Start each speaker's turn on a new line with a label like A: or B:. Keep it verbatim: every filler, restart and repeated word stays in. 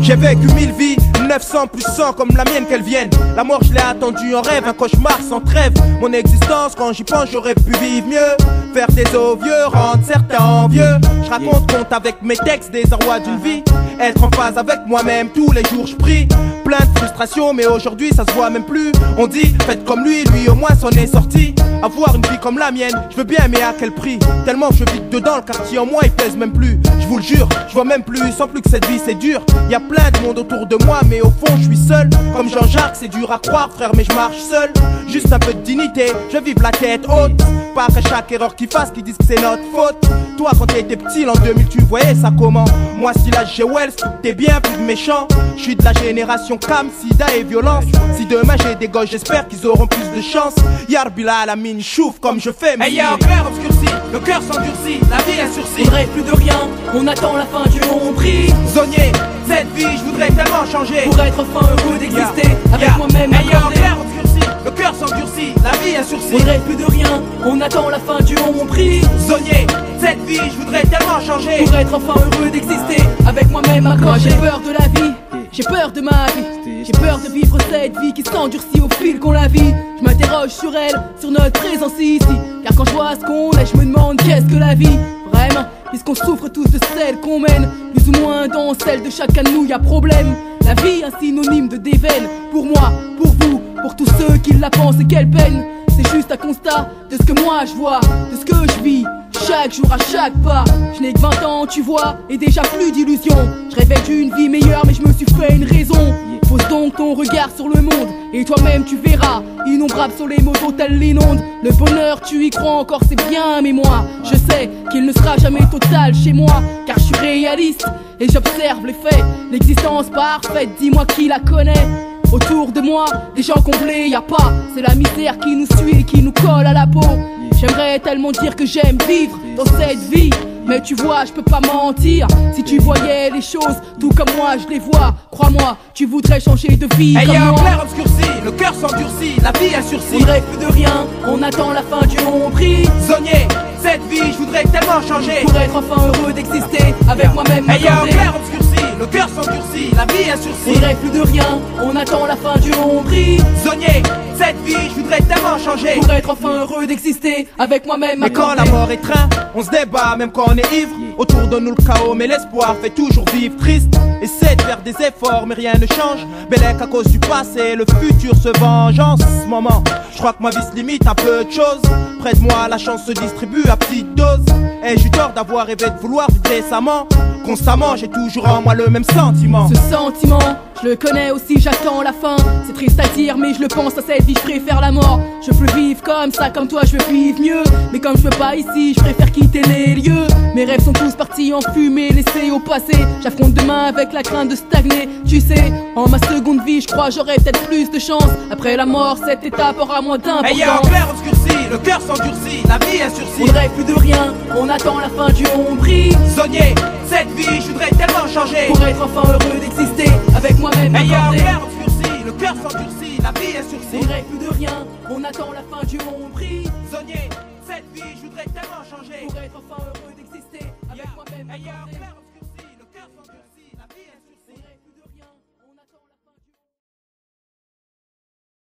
A: J'ai vécu mille vies, neuf cents plus cent comme la mienne qu'elle vienne. La mort je l'ai attendue en rêve, un cauchemar sans trêve. Mon existence quand j'y pense j'aurais pu vivre mieux. Faire des os vieux, rendre certains envieux. Je raconte compte avec mes textes des arrois d'une vie. Être en phase avec moi-même, tous les jours je prie. Plein de frustration mais aujourd'hui ça se voit même plus. On dit faites comme lui, lui au moins s'en est sorti. Avoir une vie comme la mienne, je veux bien mais à quel prix? Tellement que je vis dedans, le quartier en moi il pèse même plus. Je vous le jure, je vois même plus, sans plus que cette vie c'est dur. Y a plein de monde autour de moi mais au fond je suis seul. Comme Jean-Jacques c'est dur à croire frère mais je marche seul. Juste un peu de dignité, je vive la tête haute. Pas après chaque erreur qu'ils fassent qu'ils disent que c'est notre faute. Toi quand t'étais petit l'an deux mille tu voyais ça comment? Moi si là j'ai Wells, t'es bien plus méchant. Je suis de la génération Cam, Sida et violence. Si demain j'ai des gosses j'espère qu'ils auront plus de chance. Yarbila la mine chouffe comme je fais.
B: Hey y'a un père obscurci, le cœur s'endurcit, la vie est sursis. Faudrait plus de rien, on attend la fin du long prix.
A: Zonier, cette vie je voudrais tellement changer.
B: Pour être enfin heureux d'exister yeah. avec yeah. moi-même.
A: Hey y'a un père obscurci, le cœur s'endurcit, la vie est sursis.
B: Faudrait plus de rien, on attend la fin du long prix.
A: Zonier, cette vie je voudrais tellement changer.
B: Pour être enfin heureux d'exister avec moi-même. Moi j'ai peur de la vie, j'ai peur de ma vie. J'ai peur de vivre cette vie qui s'endurcit au fil qu'on la vit. Je m'interroge sur elle, sur notre présence ici. Car quand je vois ce qu'on est, je me demande qu'est-ce que la vie vraiment, puisqu'on souffre tous de celle qu'on mène. Plus ou moins dans celle de chacun de nous y'a problème. La vie un synonyme de déveine. Pour moi, pour vous, pour tous ceux qui la pensent et quelle peine. C'est juste un constat de ce que moi je vois, de ce que je vis chaque jour à chaque pas. Je n'ai que vingt ans tu vois, et déjà plus d'illusions. Je rêvais d'une vie meilleure mais je me suis fait une raison. Pose donc ton regard sur le monde et toi-même tu verras. Innombrable sur les motos telles l'inonde. Le bonheur tu y crois encore c'est bien, mais moi je sais qu'il ne sera jamais total chez moi. Car je suis réaliste et j'observe les faits. L'existence parfaite, dis-moi qui la connaît. Autour de moi, des gens comblés, y a pas. C'est la misère qui nous suit et qui nous colle à la peau. J'aimerais tellement dire que j'aime vivre dans cette vie, mais tu vois, je peux pas mentir. Si tu voyais les choses tout comme moi je les vois, crois-moi, tu voudrais changer de vie
A: hey,
B: comme
A: y'a
B: moi.
A: Un clair obscurci, le cœur s'endurcit, la vie est sursis.
B: Faudrait plus de rien, on attend la fin du long prix.
A: Zonier, cette vie je voudrais tellement changer.
B: Pour être enfin heureux d'exister avec moi-même.
A: hey, y'a un clair obscurci, le cœur s'endurcit, la vie est sursis.
B: Faudrait plus de rien, on attend la fin du long prix.
A: Zonier, cette vie je voudrais tellement changer.
B: Pour être enfin heureux d'exister avec moi-même.
A: Mais quand la mort est train, on se débat même quand on est ivre. Autour de nous le chaos mais l'espoir fait toujours vivre triste. Essaie de faire des efforts mais rien ne change. Bellec à cause du passé, le futur se venge. En ce moment, je crois que ma vie se limite à peu de choses. Près de moi la chance se distribue à petite dose. Et j'ai tort d'avoir rêvé de vouloir vivre décemment. Constamment j'ai toujours en moi le même sentiment.
B: Ce sentiment, je le connais aussi, j'attends la fin. C'est triste à dire mais je le pense à cette vie, je préfère la mort. Je veux vivre comme ça, comme toi je veux vivre mieux. Mais comme je veux pas ici, je préfère quitter les lieux. Mes rêves sont tous partis en fumée, laissés au passé. J'affronte demain avec la crainte de stagner. Tu sais, en ma seconde vie je crois j'aurai peut-être plus de chance. Après la mort cette étape aura moins d'importance.
A: hey, y'a un clair obscurci, le cœur s'endurcit, la vie est sursis.
B: Faudrait plus de rien, on attend la fin du long prix.
A: Zonier, cette vie je voudrais tellement changer.
B: Pour être enfin heureux d'exister avec moi-même.
A: hey, y'a un clair obscurci, le cœur s'endurcit, la vie est sursis.
B: Faudrait plus de rien, on attend la fin du long prix.
A: Zonier, cette vie je voudrais tellement changer.
B: Pour être enfin heureux d'exister avec
A: yeah.
B: moi-même.
A: hey,